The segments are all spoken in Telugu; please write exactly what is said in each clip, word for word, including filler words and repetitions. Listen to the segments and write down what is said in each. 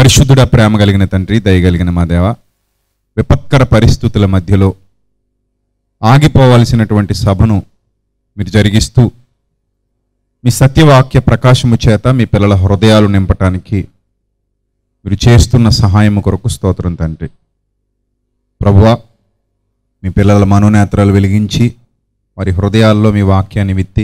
పరిశుద్ధుడ, ప్రేమ కలిగిన తండ్రి, దయగలిగిన మా దేవ, విపత్కర పరిస్థితుల మధ్యలో ఆగిపోవలసినటువంటి సభను మీరు జరిగిస్తూ మీ సత్యవాక్య ప్రకాశము చేత మీ పిల్లల హృదయాలు నింపటానికి మీరు చేస్తున్న సహాయము కొరకు స్తోత్రం తండ్రి. ప్రభువా, మీ పిల్లల మనోనేత్రాలు వెలిగించి వారి హృదయాల్లో మీ వాక్యాన్ని విత్తి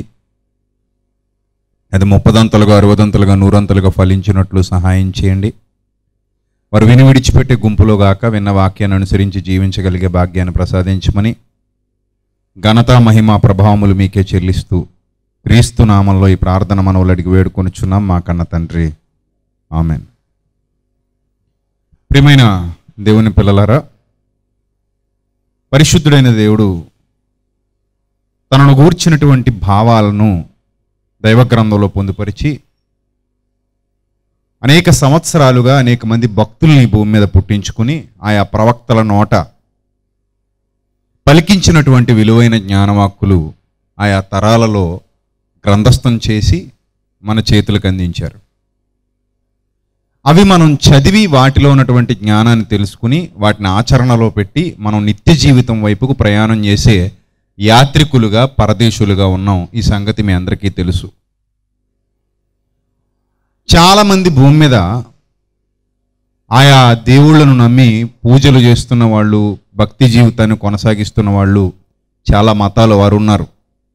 అది ముప్పదంతలుగా, అరవదంతలుగా, నూరంతలుగా ఫలించినట్లు సహాయం చేయండి. వారు విని విడిచిపెట్టే గుంపులో గాక విన్న వాక్యాన్ని అనుసరించి జీవించగలిగే భాగ్యాన్ని ప్రసాదించమని ఘనత, మహిమ, ప్రభావములు మీకే చెల్లిస్తూ క్రీస్తు నామంలో ఈ ప్రార్థన మనవులు అడిగి వేడుకొనుచున్నాం మా కన్న తండ్రి, ఆమెన్. ప్రియమైన దేవుని పిల్లలారా, పరిశుద్ధుడైన దేవుడు తనను గూర్చినటువంటి భావాలను దైవగ్రంథంలో పొందుపరిచి అనేక సంవత్సరాలుగా అనేక మంది భక్తుల్ని భూమి మీద పుట్టించుకుని ఆయా ప్రవక్తల నోట పలికించినటువంటి విలువైన జ్ఞానవాక్కులు ఆయా తరాలలో గ్రంథస్థం చేసి మన చేతులకు అందించారు. అవి మనం చదివి వాటిలో ఉన్నటువంటి జ్ఞానాన్ని తెలుసుకుని వాటిని ఆచరణలో పెట్టి మనం నిత్య జీవితం వైపుకు ప్రయాణం చేసే యాత్రికులుగా, పరదేశులుగా ఉన్నాం. ఈ సంగతి మీ అందరికీ తెలుసు. చాలామంది భూమి మీద ఆయా దేవుళ్లను నమ్మి పూజలు చేస్తున్న వాళ్ళు, భక్తి జీవితాన్ని కొనసాగిస్తున్న వాళ్ళు చాలా మతాల వారు ఉన్నారు.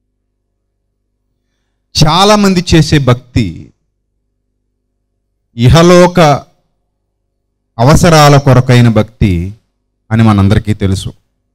చాలామంది చేసే భక్తి ఇహలోక అవసరాల కొరకైన భక్తి అని మనందరికీ తెలుసు.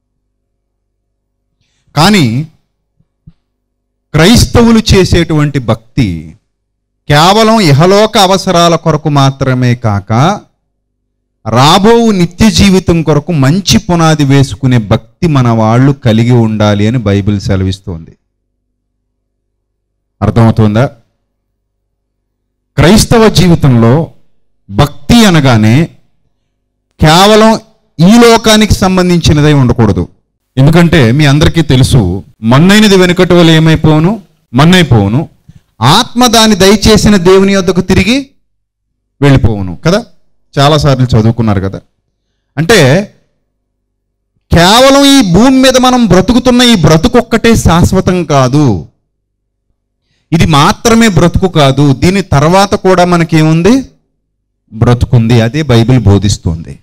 కానీ క్రైస్తవులు చేసేటువంటి భక్తి కేవలం ఇహలోక అవసరాల కొరకు మాత్రమే కాక రాబో నిత్య జీవితం కొరకు మంచి పునాది వేసుకునే భక్తి మన వాళ్ళు కలిగి ఉండాలి అని బైబిల్ సెలవిస్తోంది. అర్థమవుతుందా? క్రైస్తవ జీవితంలో భక్తి అనగానే కేవలం ఈ లోకానికి సంబంధించినదై ఉండకూడదు. ఎందుకంటే మీ అందరికీ తెలుసు, మన్నైనది వెనుకటి వల్ల ఏమైపోవును, మన్నైపోవును, ఆత్మ దాన్ని దయచేసిన దేవుని యొద్దకు తిరిగి వెళ్ళిపోవును కదా. చాలాసార్లు చదువుకున్నారు కదా. అంటే కేవలం ఈ భూమి మీద మనం బ్రతుకుతున్న ఈ బ్రతుకు ఒక్కటే శాశ్వతం కాదు, ఇది మాత్రమే బ్రతుకు కాదు, దీని తర్వాత కూడా మనకేముంది, బ్రతుకుంది. అదే బైబిల్ బోధిస్తుంది.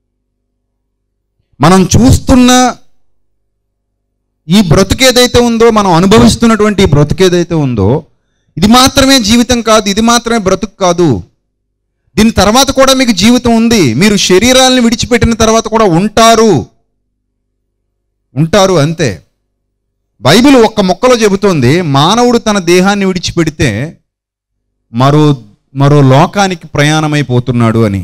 మనం చూస్తున్న ఈ బ్రతుకేదైతే ఉందో, మనం అనుభవిస్తున్నటువంటి ఈ బ్రతుకేదైతే ఉందో, ఇది మాత్రమే జీవితం కాదు, ఇది మాత్రమే బ్రతుకు కాదు, దీని తర్వాత కూడా మీకు జీవితం ఉంది. మీరు శరీరాలను విడిచిపెట్టిన తర్వాత కూడా ఉంటారు ఉంటారు అంతే. బైబిల్ ఒక్క మొక్కలో చెబుతోంది, మానవుడు తన దేహాన్ని విడిచిపెడితే మరో మరో లోకానికి ప్రయాణమైపోతున్నాడు అని.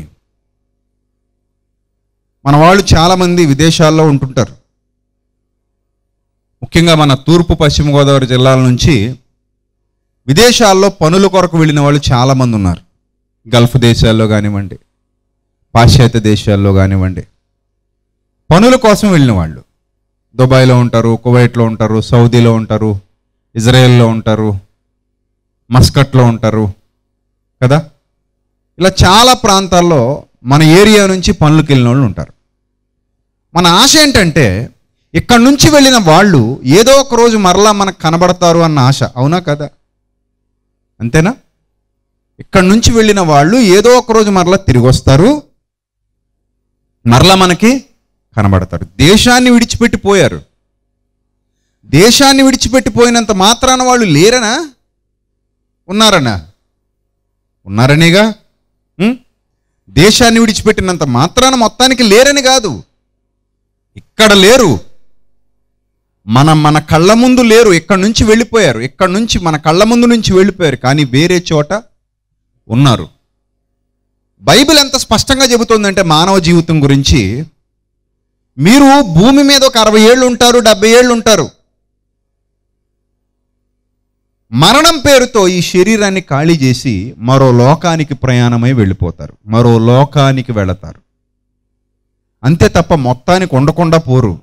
మన వాళ్ళు చాలామంది విదేశాల్లో ఉంటుంటారు. ముఖ్యంగా మన తూర్పు పశ్చిమ గోదావరి జిల్లాల నుంచి విదేశాల్లో పనుల కొరకు వెళ్ళిన వాళ్ళు చాలామంది ఉన్నారు. గల్ఫ్ దేశాల్లో కానివ్వండి, పాశ్చాత్య దేశాల్లో కానివ్వండి, పనుల కోసం వెళ్ళిన వాళ్ళు దుబాయ్లో ఉంటారు, కువైట్లో ఉంటారు, సౌదీలో ఉంటారు, ఇజ్రాయెల్లో ఉంటారు, మస్కట్లో ఉంటారు కదా. ఇలా చాలా ప్రాంతాల్లో మన ఏరియా నుంచి పనులకు వెళ్ళిన వాళ్ళు ఉంటారు. మన ఆశ ఏంటంటే ఇక్కడి నుంచి వెళ్ళిన వాళ్ళు ఏదో ఒక రోజు మరలా మనకు కనబడతారు అన్న ఆశ. అవునా కదా? అంతేనా? ఇక్కడి నుంచి వెళ్ళిన వాళ్ళు ఏదో ఒక రోజు మరలా తిరిగి వస్తారు, మరలా మనకి కనబడతారు. దేశాన్ని విడిచిపెట్టిపోయారు. దేశాన్ని విడిచిపెట్టిపోయినంత మాత్రాన వాళ్ళు లేరనా? ఉన్నారనా? ఉన్నారనేగా. దేశాన్ని విడిచిపెట్టినంత మాత్రాన మొత్తానికి లేరని కాదు. ఇక్కడ లేరు, మన మన కళ్ళ ముందు లేరు, ఇక్కడి నుంచి వెళ్ళిపోయారు. ఇక్కడి నుంచి మన కళ్ళ ముందు నుంచి వెళ్ళిపోయారు, కానీ వేరే చోట ఉన్నారు. బైబిల్ ఎంత స్పష్టంగా చెబుతోందంటే మానవ జీవితం గురించి, మీరు భూమి మీద ఒక అరవై ఏళ్ళు ఉంటారు, డెబ్బై ఏళ్ళు ఉంటారు. మరణం పేరుతో ఈ శరీరాన్ని ఖాళీ చేసి మరో లోకానికి ప్రయాణమై వెళ్ళిపోతారు, మరో లోకానికి వెళతారు. అంతే తప్ప మొత్తానికి ఉండకుండా పోరు.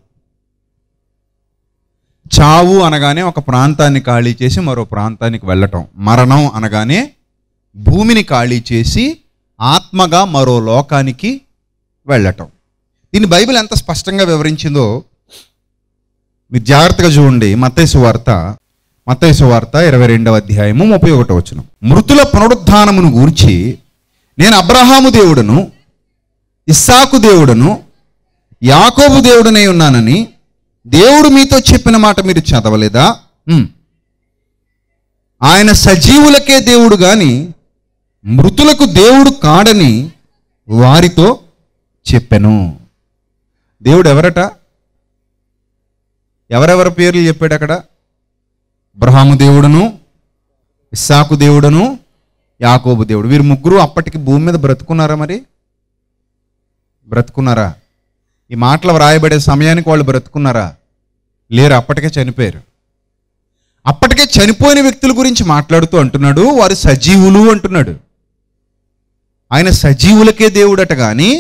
చావు అనగానే ఒక ప్రాంతాన్ని ఖాళీ చేసి మరో ప్రాంతానికి వెళ్ళటం, మరణం అనగానే భూమిని ఖాళీ చేసి ఆత్మగా మరో లోకానికి వెళ్ళటం. దీన్ని బైబిల్ ఎంత స్పష్టంగా వివరించిందో మీరు జాగ్రత్తగా చూడండి. మత్తయి సువార్త మత్తయి సువార్త ఇరవై రెండవ అధ్యాయము ముప్పై ఒకటో వచనం. మృతుల పునరుద్ధానమును గూర్చి నేను అబ్రహాము దేవుడను, ఇస్సాకు దేవుడను, యాకోబు దేవుడనై ఉన్నానని దేవుడు మీతో చెప్పిన మాట మీరు చదవలేదా? ఆయన సజీవులకే దేవుడు గాని మృతులకు దేవుడు కాడని వారితో చెప్పెను. దేవుడు ఎవరట? ఎవరెవరి పేర్లు చెప్పాడు అక్కడ? అబ్రహాము దేవుడును, ఇస్సాకు దేవుడును, యాకోబు దేవుడు. వీరు ముగ్గురు అప్పటికి భూమి మీద బ్రతుకున్నారా? మరి బ్రతుకున్నారా? ఈ మాటలు వ్రాయబడే సమయానికి వాళ్ళు బ్రతుకున్నారా? లేరు, అప్పటికే చనిపోయారు. అప్పటికే చనిపోయిన వ్యక్తుల గురించి మాట్లాడుతూ అంటున్నాడు వారు సజీవులు అంటున్నాడు. ఆయన సజీవులకే దేవుడట కానీ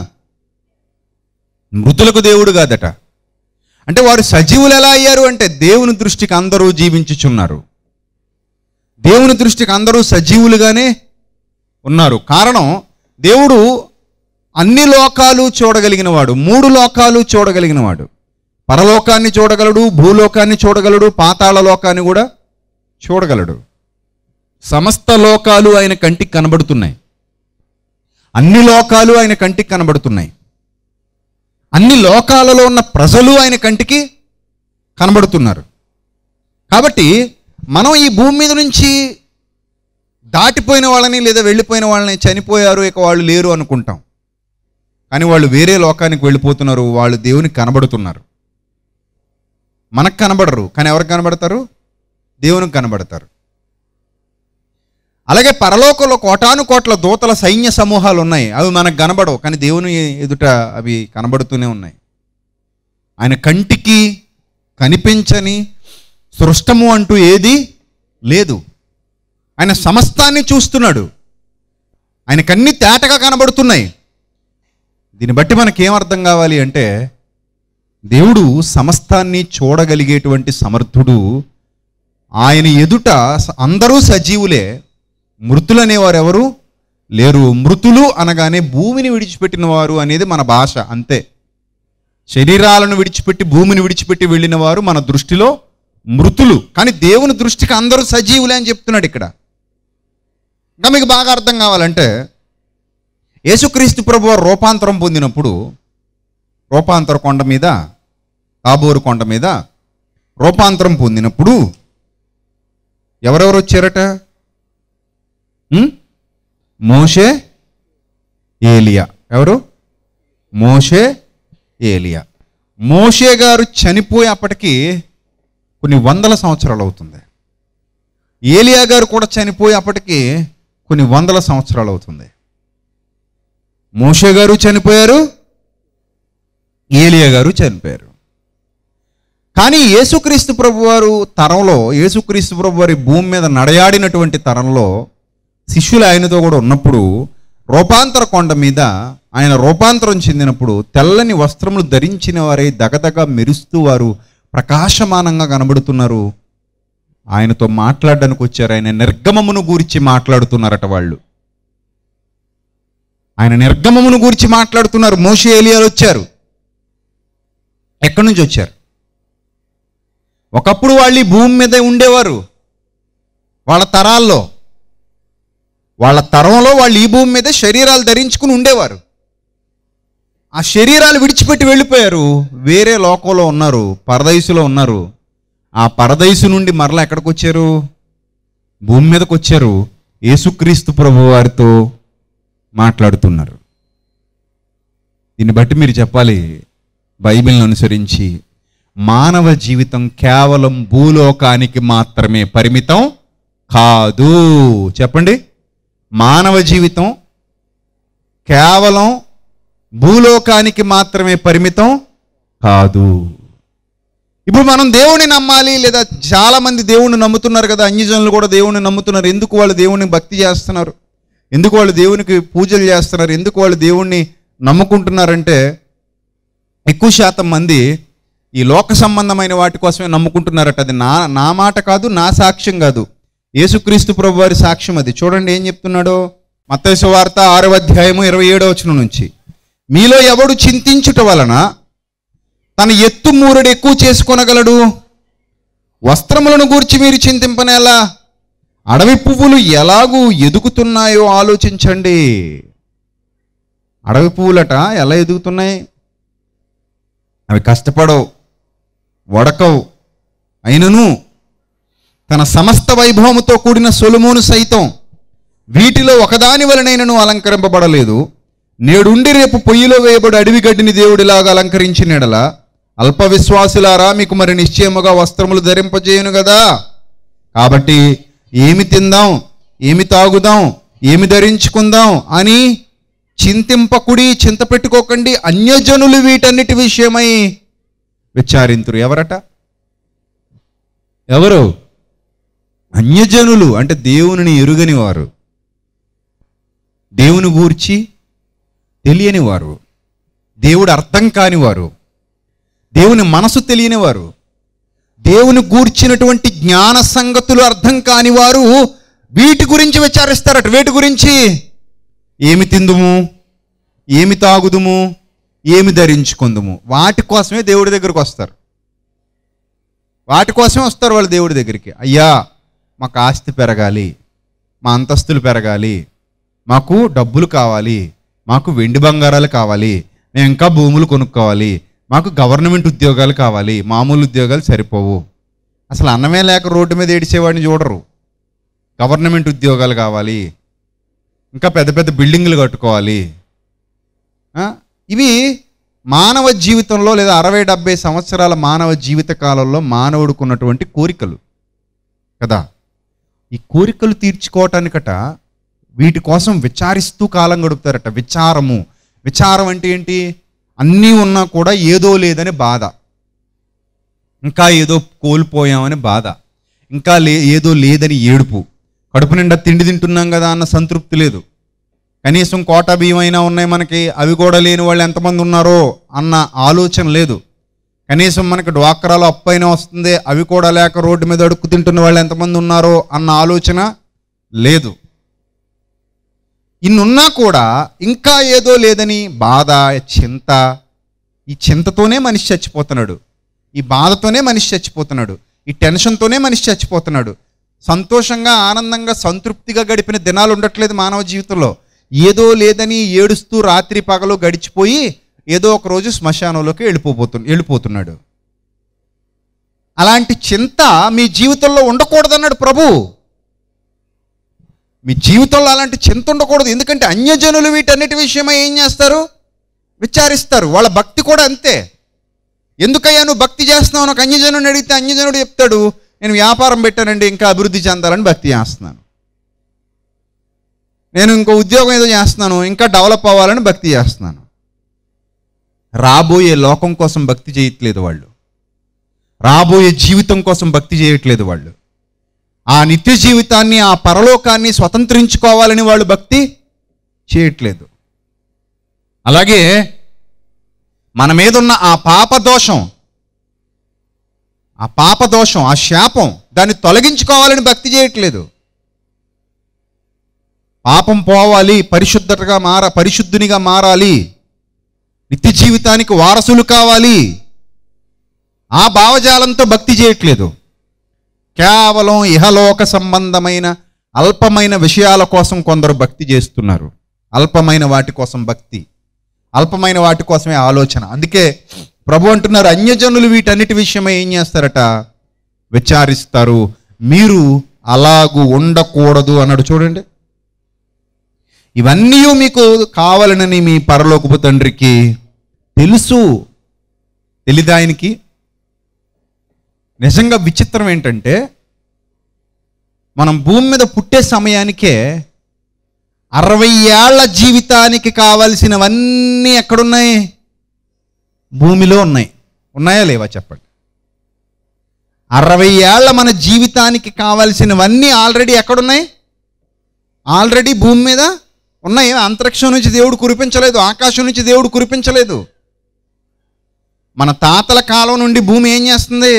మృతులకు దేవుడు కాదట. అంటే వారు సజీవులు ఎలా అయ్యారు అంటే దేవుని దృష్టికి అందరూ జీవించుచున్నారు. దేవుని దృష్టికి అందరూ సజీవులుగానే ఉన్నారు. కారణం, దేవుడు అన్ని లోకాలు చూడగలిగిన వాడు, మూడు లోకాలు చూడగలిగిన వాడు. పరలోకాన్ని చూడగలడు, భూలోకాన్ని చూడగలడు, పాతాళ లోకాన్ని కూడా చూడగలడు. సమస్త లోకాలు ఆయన కంటికి కనబడుతున్నాయి. అన్ని లోకాలు ఆయన కంటికి కనబడుతున్నాయి. అన్ని లోకాలలో ఉన్న ప్రజలు ఆయన కంటికి కనబడుతున్నారు. కాబట్టి మనం ఈ భూమి మీద నుంచి దాటిపోయిన వాళ్ళని లేదా వెళ్ళిపోయిన వాళ్ళని, చనిపోయారు ఇక వాళ్ళు లేరు అనుకుంటాం. కానీ వాళ్ళు వేరే లోకానికి వెళ్ళిపోతున్నారు. వాళ్ళు దేవునికి కనబడుతున్నారు. మనకు కనబడరు, కానీ ఎవరికి కనబడతారు? దేవునికి కనబడతారు. అలాగే పరలోకంలో కోటాను కోట్ల దూతల సైన్య సమూహాలు ఉన్నాయి. అవి మనకు కనబడవు, కానీ దేవుని ఎదుట అవి కనబడుతూనే ఉన్నాయి. ఆయన కంటికి కనిపించని సృష్టము అంటూ ఏది లేదు. ఆయన సమస్తాన్ని చూస్తున్నాడు. ఆయనకన్నీ తేటగా కనబడుతున్నాయి. దీన్ని బట్టి మనకేమర్థం కావాలి అంటే దేవుడు సమస్తాన్ని చూడగలిగేటువంటి సమర్థుడు. ఆయన ఎదుట అందరూ సజీవులే, మృతులు అనేవారు ఎవరు లేరు. మృతులు అనగానే భూమిని విడిచిపెట్టిన వారు అనేది మన భాష అంతే. శరీరాలను విడిచిపెట్టి భూమిని విడిచిపెట్టి వెళ్ళిన వారు మన దృష్టిలో మృతులు. కానీ దేవుని దృష్టికి అందరూ సజీవులే అని చెప్తున్నాడు ఇక్కడ. ఇంకా మీకు బాగా అర్థం కావాలంటే యేసుక్రీస్తు ప్రభువు రూపాంతరం పొందినప్పుడు రూపాంతర కొండ మీద, తాబోరు కొండ మీద రూపాంతరం పొందినప్పుడు ఎవరెవరు వచ్చారట? మోషే, ఏలియా. ఎవరు? మోషే, ఏలియా. మోషే గారు చనిపోయి అప్పటికి కొన్ని వందల సంవత్సరాలు అవుతుంది. ఏలియా గారు కూడా చనిపోయి అప్పటికి కొన్ని వందల సంవత్సరాలు అవుతుంది. మోషే గారు చనిపోయారు, ఏలియా గారు చనిపోయారు. కానీ యేసుక్రీస్తు ప్రభు వారు తరంలో, యేసుక్రీస్తు ప్రభు వారి భూమి మీద నడయాడినటువంటి తరంలో శిష్యులు ఆయనతో కూడా ఉన్నప్పుడు రూపాంతర కొండ మీద ఆయన రూపాంతరం చెందినప్పుడు తెల్లని వస్త్రములు ధరించిన వారే దగదగ మెరుస్తూ వారు ప్రకాశమానంగా కనబడుతున్నారు. ఆయనతో మాట్లాడడానికి వచ్చారు. ఆయన నిర్గమమును గూర్చి మాట్లాడుతున్నారట వాళ్ళు. ఆయన నిర్గమమును గూర్చి మాట్లాడుతున్నారు. మోషే, ఏలియాలు వచ్చారు. ఎక్కడి నుంచి వచ్చారు? ఒకప్పుడు వాళ్ళు ఈ భూమి మీద ఉండేవారు. వాళ్ళ తరాల్లో, వాళ్ళ తరంలో వాళ్ళు ఈ భూమి మీద శరీరాలు ధరించుకుని ఉండేవారు. ఆ శరీరాలు విడిచిపెట్టి వెళ్ళిపోయారు. వేరే లోకంలో ఉన్నారు, పరదైసులో ఉన్నారు. ఆ పరదైసు నుండి మరలా ఎక్కడికి వచ్చారు? భూమి మీదకి వచ్చారు. యేసుక్రీస్తు ప్రభు వారితో మాట్లాడుతున్నారు. దీన్ని బట్టి మీరు చెప్పాలి, బైబిల్ని అనుసరించి మానవ జీవితం కేవలం భూలోకానికి మాత్రమే పరిమితం కాదు. చెప్పండి, మానవ జీవితం కేవలం భూలోకానికి మాత్రమే పరిమితం కాదు. ఇప్పుడు మనం దేవుణ్ణి నమ్మాలి, లేదా చాలామంది దేవుణ్ణి నమ్ముతున్నారు కదా, అన్యజనులు కూడా దేవుణ్ణి నమ్ముతున్నారు. ఎందుకు వాళ్ళు దేవుణ్ణి భక్తి చేస్తున్నారు? ఎందుకు వాళ్ళు దేవునికి పూజలు చేస్తున్నారు? ఎందుకు వాళ్ళు దేవుణ్ణి నమ్ముకుంటున్నారంటే ఎక్కువ శాతం మంది ఈ లోక సంబంధమైన వాటి కోసమే నమ్ముకుంటున్నారట. అది నా నా మాట కాదు, నా సాక్ష్యం కాదు, యేసుక్రీస్తు ప్రభు వారి సాక్ష్యం అది. చూడండి ఏం చెప్తున్నాడో మత్తయి సువార్త ఆరవ అధ్యాయము ఇరవై ఏడవ వచనం నుంచి, మీలో ఎవడు చింతించుట వలన తన ఎత్తు మూరెడు ఎక్కువ చేసుకొనగలడు? వస్త్రములను గూర్చి మీరు చింతింపనేలా? అడవి పువ్వులు ఎలాగూ ఎదుగుతున్నాయో ఆలోచించండి. అడవి పువ్వులట ఎలా ఎదుగుతున్నాయి? అవి కష్టపడవు, వడకవు, అయినను తన సమస్త వైభవముతో కూడిన సొలొమోను సైతం వీటిలో ఒకదాని వలనైనను అలంకరింపబడలేదు. నేడుండి రేపు పొయ్యిలో వేయబడి అడవి గడ్డిని దేవుడిలాగా అలంకరించిన ఎడల అల్ప విశ్వాసులారా, మీకు మరి నిశ్చయముగా వస్త్రములు ధరింపజేయును కదా. కాబట్టి ఏమి తిందాం, ఏమి తాగుదాం, ఏమి ధరించుకుందాం అని చింతింపకుడి, చింత పెట్టుకోకండి. అన్యజనులు వీటన్నిటి విషయమై విచారింతురు. ఎవరట? ఎవరు? అన్యజనులు అంటే దేవుని ఎరుగని వారు, దేవుని గూర్చి తెలియని వారు, దేవుడు అర్థం కాని వారు, దేవుని మనసు తెలియని వారు, దేవుని గూర్చినటువంటి జ్ఞాన సంగతులు అర్థం కాని వారు వీటి గురించి విచారిస్తారట. వీటి గురించి ఏమి తిందుము, ఏమి తాగుదుము, ఏమి ధరించుకుందుము, వాటి కోసమే దేవుడి దగ్గరికి వస్తారు. వాటి కోసమే వస్తారు వాళ్ళు దేవుడి దగ్గరికి. అయ్యా, మాకు ఆస్తి పెరగాలి, మా అంతస్తులు పెరగాలి, మాకు డబ్బులు కావాలి, మాకు వెండి బంగారాలు కావాలి, మేము ఇంకా భూములు కొనుక్కోవాలి, మాకు గవర్నమెంట్ ఉద్యోగాలు కావాలి, మామూలు ఉద్యోగాలు సరిపోవు. అసలు అన్నమే లేక రోడ్డు మీద ఏడిచేవాడిని చూడరు. గవర్నమెంట్ ఉద్యోగాలు కావాలి, ఇంకా పెద్ద పెద్ద బిల్డింగులు కట్టుకోవాలి. ఇవి మానవ జీవితంలో లేదా అరవై డెబ్బై సంవత్సరాల మానవ జీవిత కాలంలో మానవుడికి ఉన్నటువంటి కోరికలు కదా. ఈ కోరికలు తీర్చుకోవటానికట వీటి కోసం విచారిస్తూ కాలం గడుపుతారట. విచారము విచారం అంటే ఏంటి? అన్నీ ఉన్నా కూడా ఏదో లేదని బాధ, ఇంకా ఏదో కోల్పోయామని బాధ, ఇంకా లే ఏదో లేదని ఏడుపు, కడుపు నిండా తిండి తింటున్నాం కదా అన్న సంతృప్తి లేదు, కనీసం కోట బియ్యమైనా ఉన్నాయి మనకి, అవి కూడా లేని వాళ్ళు ఎంతమంది ఉన్నారో అన్న ఆలోచన లేదు, కనీసం మనకి డ్వాక్రాలో అప్పు అయినా వస్తుంది, అవి కూడా లేక రోడ్డు మీద అడుక్కు తింటున్న వాళ్ళు ఎంతమంది ఉన్నారో అన్న ఆలోచన లేదు. ఇన్నున్నా కూడా ఇంకా ఏదో లేదని బాధ, చింత. ఈ చింతతోనే మనిషి చచ్చిపోతున్నాడు, ఈ బాధతోనే మనిషి చచ్చిపోతున్నాడు, ఈ టెన్షన్తోనే మనిషి చచ్చిపోతున్నాడు. సంతోషంగా, ఆనందంగా, సంతృప్తిగా గడిపిన దినాలు ఉండట్లేదు మానవ జీవితంలో. ఏదో లేదని ఏడుస్తూ రాత్రి పగలు గడిచిపోయి ఏదో ఒక రోజు శ్మశానంలోకి వెళ్ళిపోతు వెళ్ళిపోతున్నాడు. అలాంటి చింత మీ జీవితంలో ఉండకూడదన్నాడు ప్రభు. మీ జీవితంలో అలాంటి చింత ఉండకూడదు. ఎందుకంటే అన్యజనులు వీటన్నిటి విషయమై ఏం చేస్తారు? విచారిస్తారు. వాళ్ళ భక్తి కూడా అంతే. ఎందుకయ్యా నువ్వు భక్తి చేస్తున్నావు? నాకు అన్యజనుడిని అడిగితే అన్యజనుడు చెప్తాడు, నేను వ్యాపారం పెట్టానండి, ఇంకా అభివృద్ధి చెందాలని భక్తి చేస్తున్నాను. నేను ఇంకో ఉద్యోగం ఏదో చేస్తున్నాను, ఇంకా డెవలప్ అవ్వాలని భక్తి చేస్తున్నాను. రాబోయే లోకం కోసం భక్తి చేయట్లేదు వాళ్ళు, రాబోయే జీవితం కోసం భక్తి చేయట్లేదు వాళ్ళు, ఆ నిత్య జీవితాన్ని, ఆ పరలోకాన్ని స్వతంత్రించుకోవాలని వాళ్ళు భక్తి చేయట్లేదు. అలాగే మన మీద ఉన్న ఆ పాపదోషం, ఆ పాపదోషం, ఆ శాపం, దాన్ని తొలగించుకోవాలని భక్తి చేయట్లేదు. పాపం పోవాలి, పరిశుద్ధతగా మార పరిశుద్ధునిగా మారాలి, నిత్య జీవితానికి వారసులు కావాలి, ఆ భావజాలంతో భక్తి చేయట్లేదు. కేవలం ఇహలోక సంబంధమైన అల్పమైన విషయాల కోసం కొందరు భక్తి చేస్తున్నారు. అల్పమైన వాటి కోసం భక్తి, అల్పమైన వాటి కోసమే ఆలోచన. అందుకే ప్రభు అంటున్నారు, అన్యజనులు వీటన్నిటి విషయమై ఏం చేస్తారట? విచారిస్తారు. మీరు అలాగూ ఉండకూడదు అన్నాడు. చూడండి, ఇవన్నీ మీకు కావాలనని మీ పరలోకపు తండ్రికి తెలుసు. తెలీదా ఆయనకి? నిజంగా విచిత్రం ఏంటంటే, మనం భూమి మీద పుట్టే సమయానికే అరవై ఏళ్ల జీవితానికి కావలసినవన్నీ ఎక్కడున్నాయి? భూమిలో ఉన్నాయి. ఉన్నాయా లేవా చెప్పండి. అరవై ఏళ్ల మన జీవితానికి కావలసినవన్నీ ఆల్రెడీ ఎక్కడున్నాయి? ఆల్రెడీ భూమి మీద ఉన్నాయి. అంతరిక్షం నుంచి దేవుడు కురిపించలేదు, ఆకాశం నుంచి దేవుడు కురిపించలేదు. మన తాతల కాలం నుండి భూమి ఏం చేస్తుంది?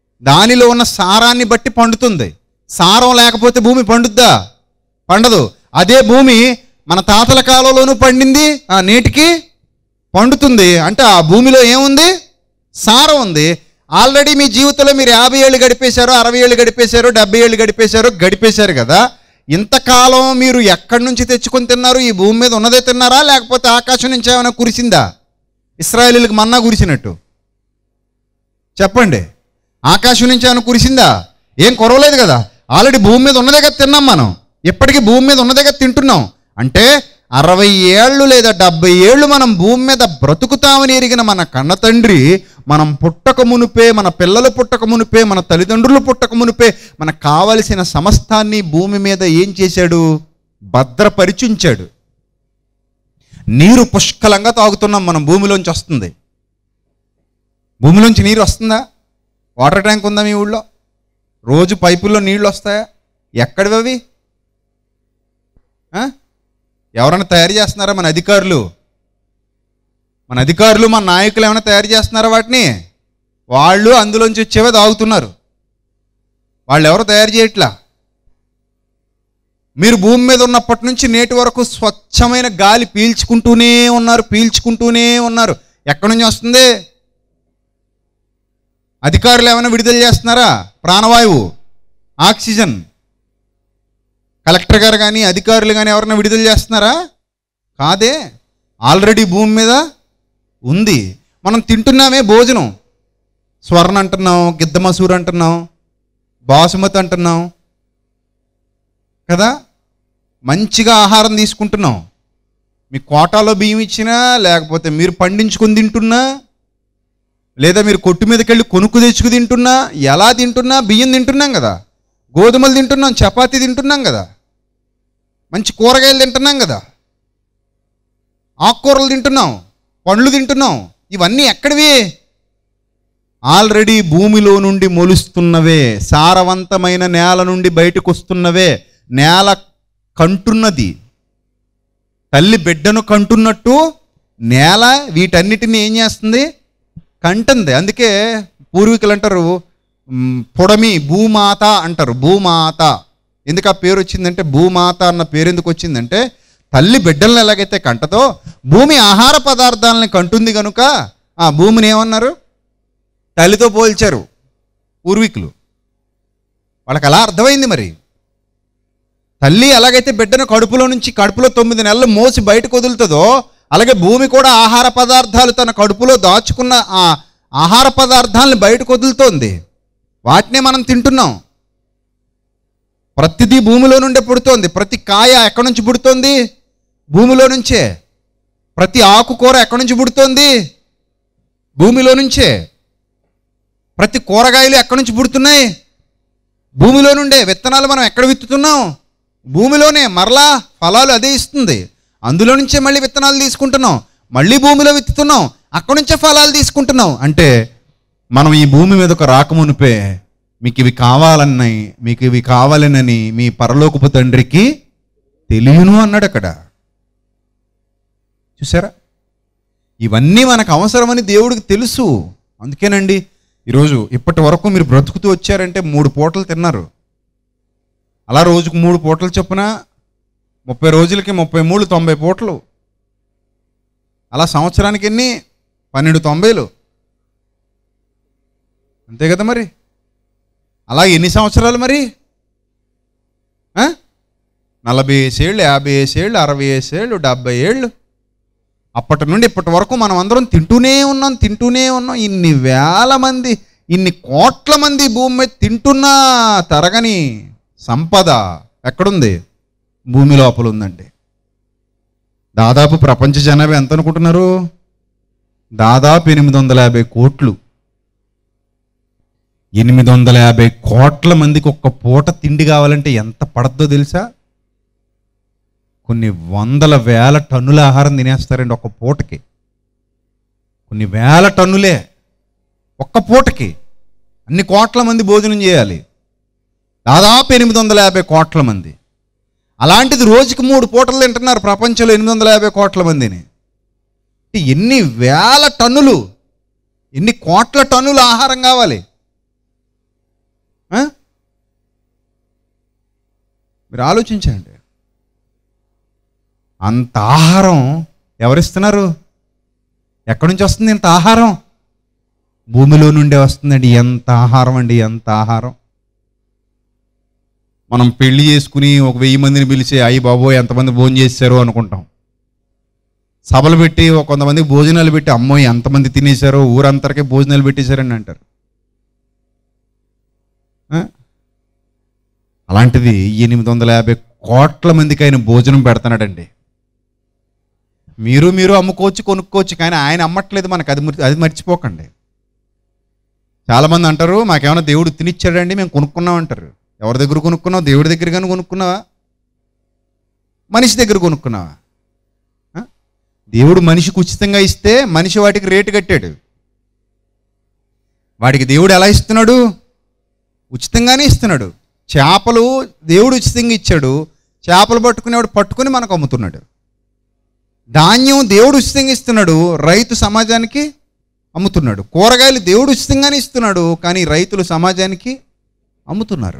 దానిలో ఉన్న సారాన్ని బట్టి పండుతుంది. సారం లేకపోతే భూమి పండుద్దా? పండదు. అదే భూమి మన తాతల కాలంలోనూ పండింది, ఆ నేటికి పండుతుంది. అంటే ఆ భూమిలో ఏముంది? సారం ఉంది. ఆల్రెడీ మీ జీవితంలో మీరు యాభై ఏళ్ళు గడిపేశారు, అరవై ఏళ్ళు గడిపేశారు, డెబ్బై ఏళ్ళు గడిపేశారు గడిపేశారు కదా. ఇంతకాలం మీరు ఎక్కడి నుంచి తెచ్చుకొని తిన్నారు? ఈ భూమి మీద ఉన్నదే తిన్నారా, లేకపోతే ఆకాశం నుంచి ఏమైనా కురిసిందా? ఇశ్రాయేలీలకు మన్నా కురిసినట్టు చెప్పండి. ఆకాశం నుంచి ఏమైనా కురిసిందా? ఏం కొరవలేదు కదా. ఆల్రెడీ భూమి మీద ఉన్నదే కదా తిన్నాం మనం. ఇప్పటికీ భూమి మీద ఉన్నదే కదా తింటున్నాం. అంటే అరవై ఏళ్ళు లేదా డెబ్బై ఏళ్ళు మనం భూమి మీద బ్రతుకుతామని ఎరిగిన మన కన్న తండ్రి మనం పుట్టక మునిపే, మన పిల్లలు పుట్టక మునిపే, మన తల్లిదండ్రులు పుట్టక మునిపే మనకు కావలసిన సమస్తాన్ని భూమి మీద ఏం చేశాడు? భద్రపరిచి ఉంచాడు. నీరు పుష్కలంగా తాగుతున్నాం మనం. భూమిలోంచి వస్తుంది. భూమిలోంచి నీరు వస్తుందా? వాటర్ ట్యాంక్ ఉందా మీ ఊళ్ళో? రోజు పైపుల్లో నీళ్ళు వస్తాయా? ఎక్కడివి అవి? ఎవరైనా తయారు చేస్తున్నారా? మన అధికారులు మన అధికారులు మన నాయకులు ఏమైనా తయారు చేస్తున్నారా వాటిని? వాళ్ళు అందులోంచి వచ్చేవే తాగుతున్నారు. వాళ్ళు ఎవరు తయారు చేయట్లా. మీరు భూమి మీద ఉన్నప్పటి నుంచి నేటి వరకు స్వచ్ఛమైన గాలి పీల్చుకుంటూనే ఉన్నారు, పీల్చుకుంటూనే ఉన్నారు. ఎక్కడి నుంచి వస్తుంది? అధికారులు ఏమైనా విడుదల చేస్తున్నారా? ప్రాణవాయువు, ఆక్సిజన్ కలెక్టర్ గారు కానీ అధికారులు కానీ ఎవరైనా విడుదల చేస్తున్నారా? కాదే. ఆల్రెడీ భూమి మీద ఉంది. మనం తింటున్నామే భోజనం. స్వర్ణ అంటున్నాం, గిద్ద మసూర్ అంటున్నాం, బాసుమతి అంటున్నాం కదా. మంచిగా ఆహారం తీసుకుంటున్నాం. మీ కోటాలో బియ్యం ఇచ్చినా, లేకపోతే మీరు పండించుకొని తింటున్నా, లేదా మీరు కొట్టు మీదకి వెళ్ళి కొనుక్కు తెచ్చుకు తింటున్నా, ఎలా తింటున్నా బియ్యం తింటున్నాం కదా, గోధుమలు తింటున్నాం, చపాతీ తింటున్నాం కదా, మంచి కూరగాయలు తింటున్నాం కదా, ఆకుకూరలు తింటున్నాం, పండ్లు తింటున్నాం. ఇవన్నీ ఎక్కడివి? ఆల్రెడీ భూమిలో నుండి మొలుస్తున్నవే, సారవంతమైన నేల నుండి బయటకు వస్తున్నవే. నేల కంటున్నది, తల్లి బిడ్డను కంటున్నట్టు నేల వీటన్నిటిని ఏం చేస్తుంది? కంటుంది. అందుకే పూర్వీకులు అంటారు పొడమి భూమాత అంటారు. భూమాత ఎందుకు ఆ పేరు వచ్చిందంటే, భూమాత అన్న పేరు ఎందుకు వచ్చిందంటే, తల్లి బిడ్డలను ఎలాగైతే కంటదో భూమి ఆహార పదార్థాలని కంటుంది కనుక ఆ భూమిని ఏమన్నారు? తల్లితో పోల్చారు పూర్వీకులు. వాళ్ళకి అలా అర్థమైంది. మరి తల్లి ఎలాగైతే బిడ్డను కడుపులో నుంచి కడుపులో తొమ్మిది నెలలు మోసి బయటకు వదులుతుందో, అలాగే భూమి కూడా ఆహార పదార్థాలు తన కడుపులో దాచుకున్న ఆ ఆహార పదార్థాలను బయటకు వదులుతోంది. వాటినే మనం తింటున్నాం. ప్రతిదీ భూమిలో నుండే పుడుతోంది. ప్రతి కాయ ఎక్కడి నుంచి పుడుతోంది? భూమిలో నుంచే. ప్రతి ఆకుకూర ఎక్కడి నుంచి పుడుతోంది? భూమిలో నుంచే. ప్రతి కూరగాయలు ఎక్కడి నుంచి పుడుతున్నాయి? భూమిలో నుండే. విత్తనాలు మనం ఎక్కడ విత్తుతున్నాం? భూమిలోనే. మరలా ఫలాలు అదే ఇస్తుంది. అందులో నుంచే మళ్ళీ విత్తనాలు తీసుకుంటున్నాం, మళ్ళీ భూమిలో విత్తుతున్నాం, అక్కడి నుంచే ఫలాలు తీసుకుంటున్నాం. అంటే మనం ఈ భూమి మీద ఒక రాకమునిపే మీకు ఇవి కావాలన్నాయి, మీకు ఇవి కావాలనని మీ పరలోకపు తండ్రికి తెలియను అన్నాడు అక్కడ. చూసారా? ఇవన్నీ మనకు అవసరమని దేవుడికి తెలుసు. అందుకేనండి ఈరోజు ఇప్పటి వరకు మీరు బ్రతుకుతూ వచ్చారంటే మూడు పూటలు తిన్నారు. అలా రోజుకు మూడు పూటలు చొప్పున ముప్పై రోజులకి ముప్పై మూడు తొంభై పూటలు. అలా సంవత్సరానికి ఎన్ని? పన్నెండు తొంభైలు. అంతే కదా. మరి అలా ఎన్ని సంవత్సరాలు? మరి నలభై ఏళ్ళు, యాభై ఏళ్ళు, అరవై ఏళ్ళు, డెబ్బై ఏళ్ళు. అప్పటి నుండి ఇప్పటి వరకు మనం అందరం తింటూనే ఉన్నాం, తింటూనే ఉన్నాం. ఇన్ని వేల మంది, ఇన్ని కోట్ల మంది భూమి మీద తింటున్నా తరగని సంపద ఎక్కడుంది? భూమి లోపల ఉందండి. దాదాపు ప్రపంచ జనాభా ఎంత అనుకుంటున్నారు? దాదాపు ఎనిమిది వందల యాభై కోట్లు. ఎనిమిది వందల యాభై కోట్ల మందికి ఒక్క పూట తిండి కావాలంటే ఎంత పడద్దో తెలుసా? కొన్ని వందల వేల టన్నుల ఆహారం తినేస్తారండి ఒక్క పూటకి. కొన్ని వేల టన్నులే ఒక్క పూటకి. అన్ని కోట్ల మంది భోజనం చేయాలి. దాదాపు ఎనిమిది వందల యాభై కోట్ల మంది. అలాంటిది రోజుకి మూడు పూటలు తింటున్నారు ప్రపంచంలో ఎనిమిది వందల యాభై కోట్ల మందిని. ఎన్ని వేల టన్నులు, ఎన్ని కోట్ల టన్నుల ఆహారం కావాలి? మీరు ఆలోచించండి. అంత ఆహారం ఎవరిస్తున్నారు? ఎక్కడి నుంచి వస్తుంది ఇంత ఆహారం? భూమిలో నుండే వస్తుందండి. ఎంత ఆహారం అండి, ఎంత ఆహారం. మనం పెళ్లి చేసుకుని ఒక వెయ్యి మందిని పిలిచి అయ్యి బాబోయ్ ఎంతమంది భోజనం చేశారు అనుకుంటాం. సభలు పెట్టి ఒక కొంతమందికి భోజనాలు పెట్టి అమ్మో ఎంతమంది తినేశారో, ఊరంతరికే భోజనాలు పెట్టేశారని అంటారు. అలాంటిది ఎనిమిది వందల యాభై కోట్ల మందికి ఆయన భోజనం పెడుతున్నాడండి. మీరు మీరు అమ్ముకోవచ్చు, కొనుక్కోవచ్చు, కానీ ఆయన అమ్మట్లేదు మనకు. అది అది మర్చిపోకండి. చాలామంది అంటారు మాకేమైనా దేవుడు తినిచ్చాడండి, మేము కొనుక్కున్నాం అంటారు. ఎవరి దగ్గర కొనుక్కున్నావు? దేవుడి దగ్గర కానీ కొనుక్కున్నావా? మనిషి దగ్గర కొనుక్కున్నావా? దేవుడు మనిషికి ఉచితంగా ఇస్తే మనిషి వాటికి రేటు కట్టాడు. వాడికి దేవుడు ఎలా ఇస్తున్నాడు? ఉచితంగానే ఇస్తున్నాడు. చేపలు దేవుడు ఉచితంగా ఇచ్చాడు, చేపలు పట్టుకునేవాడు పట్టుకుని మనకు అమ్ముతున్నాడు. ధాన్యం దేవుడు ఉచితంగా ఇస్తున్నాడు, రైతు సమాజానికి అమ్ముతున్నాడు. కూరగాయలు దేవుడు ఉచితంగానే ఇస్తున్నాడు, కానీ రైతులు సమాజానికి అమ్ముతున్నారు.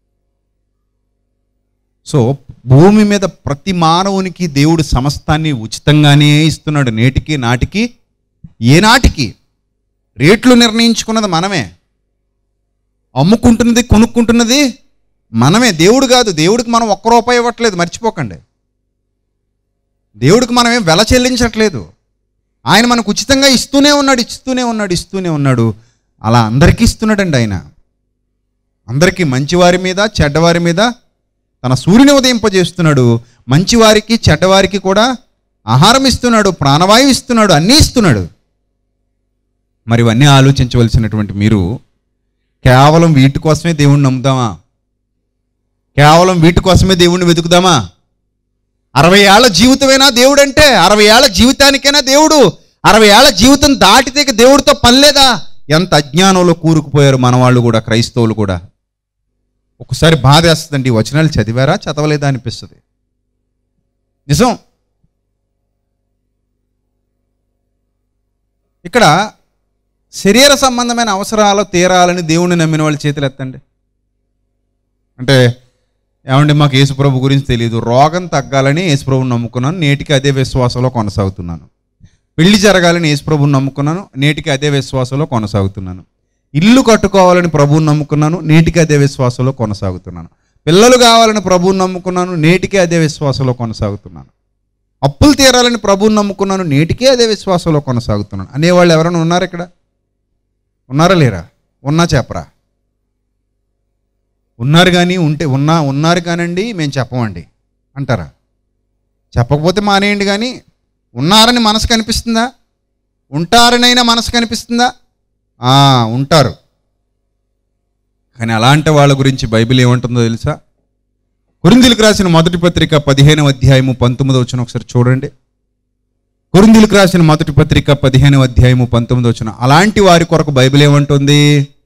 సో భూమి మీద ప్రతి మానవునికి దేవుడు సమస్తాన్ని ఉచితంగానే ఇస్తున్నాడు. నేటికి నాటికి ఏనాటికి రేట్లు నిర్ణయించుకున్నది మనమే, అమ్ముకుంటున్నది కొనుక్కుంటున్నది మనమే, దేవుడు కాదు. దేవుడికి మనం ఒక్క రూపాయి ఇవ్వట్లేదు, మర్చిపోకండి. దేవుడికి మనం ఏం వెల చెల్లించట్లేదు. ఆయన మనకు ఉచితంగా ఇస్తూనే ఉన్నాడు, ఇస్తూనే ఉన్నాడు, ఇస్తూనే ఉన్నాడు. అలా అందరికీ ఇస్తున్నాడండి ఆయన. అందరికీ, మంచివారి మీద చెడ్డవారి మీద తన సూర్యుని ఉదయింపజేస్తున్నాడు. మంచివారికి చెడ్డవారికి కూడా ఆహారం ఇస్తున్నాడు, ప్రాణవాయువు ఇస్తున్నాడు, అన్నీ ఇస్తున్నాడు. మరి ఇవన్నీ ఆలోచించవలసినటువంటి మీరు కేవలం వీటి కోసమే దేవుణ్ణి నమ్ముదామా? కేవలం వీటి కోసమే దేవుణ్ణి వెతుకుదామా? అరవై ఏళ్ల జీవితమేనా దేవుడు అంటే? అరవై ఏళ్ల జీవితానికైనా దేవుడు? అరవై ఏళ్ల జీవితం దాటితే దేవుడితో పని లేదా? ఎంత అజ్ఞానంలో కూరుకుపోయారు మన వాళ్ళు కూడా, క్రైస్తవులు కూడా. ఒకసారి బాధ వేస్తుందండి, వచనాలు చదివారా చదవలేదా అనిపిస్తుంది. నిజం. ఇక్కడ శరీర సంబంధమైన అవసరాలు తీరాలని దేవుణ్ణి నమ్మిన వాళ్ళ చేతులు ఎత్తండి. అంటే ఏమంటే మాకు యేసుప్రభు గురించి తెలియదు, రోగం తగ్గాలని యేసుప్రభుని నమ్ముకున్నాను, నేటికి అదే విశ్వాసంలో కొనసాగుతున్నాను. పెళ్లి జరగాలని యేసుప్రభుని నమ్ముకున్నాను, నేటికి అదే విశ్వాసంలో కొనసాగుతున్నాను. ఇల్లు కట్టుకోవాలని ప్రభువుని నమ్ముకున్నాను, నేటికి అదే విశ్వాసంలో కొనసాగుతున్నాను. పిల్లలు కావాలని ప్రభువుని నమ్ముకున్నాను, నేటికి అదే విశ్వాసంలో కొనసాగుతున్నాను. అప్పులు తీరాలని ప్రభువుని నమ్ముకున్నాను, నేటికే అదే విశ్వాసంలో కొనసాగుతున్నాను అనేవాళ్ళు ఎవరైనా ఉన్నారు ఇక్కడ? ఉన్నారా లేరా? ఉన్నా చెప్పరా? ఉన్నారు కానీ ఉంటే ఉన్నా ఉన్నారు కానండి మేము చెప్పమండి అంటారా? చెప్పకపోతే మానేయండి. కానీ ఉన్నారని మనసు కనిపిస్తుందా? ఉంటారనైనా మనసు కనిపిస్తుందా? ఉంటారు. కానీ అలాంటి వాళ్ళ గురించి బైబిల్ ఏమంటుందో తెలుసా? కొరింథీయులకు రాసిన మొదటి పత్రిక పదిహేనవ అధ్యాయము పంతొమ్మిదవ వచనం ఒకసారి చూడండి. కొరింథీయులకు రాసిన మొదటి పత్రిక పదిహేనవ అధ్యాయము పంతొమ్మిదవ వచనం. అలాంటి వారి కొరకు బైబిల్ ఏమంటుంది?